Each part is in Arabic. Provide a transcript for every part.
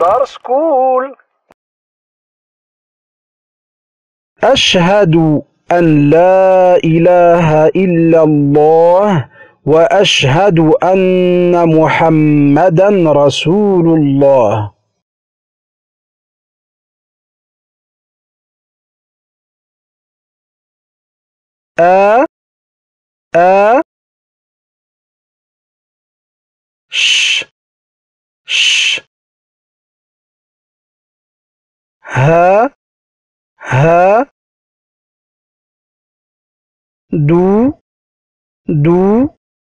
دار سكول. أشهد أن لا إله إلا الله وأشهد أن محمدا رسول الله. أ أ ش ش ها ها دو دو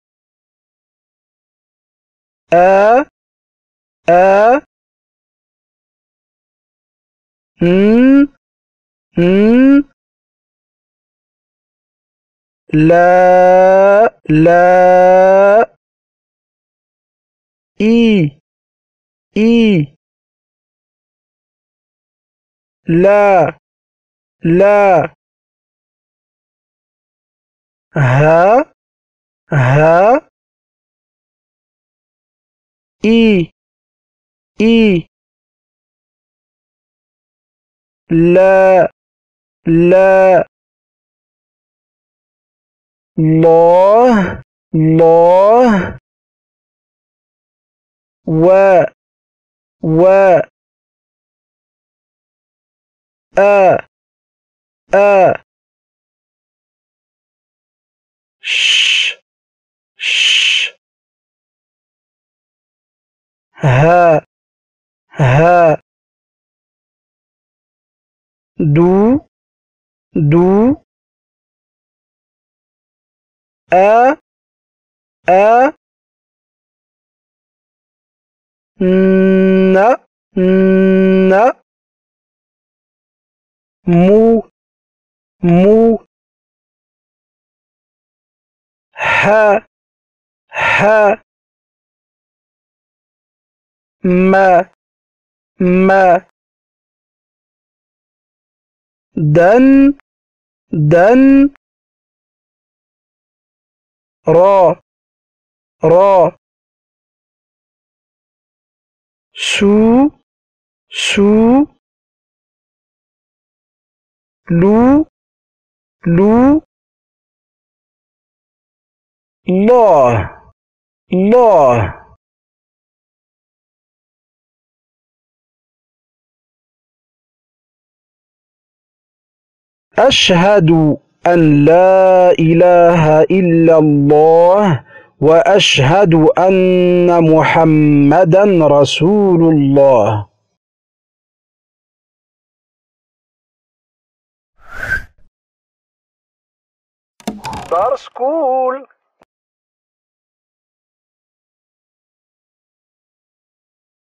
أ أ ن ن لا لا إي إي لا لا ها ها إي إي لا لا الله الله و و أ أ ش ش ها ها دو دو أ أ ن ن مو مو ح ح ما ما دن دن را را سو سو لو لو الله الله. أشهد أن لا إله إلا الله وأشهد أن محمدا رسول الله. دار سكول.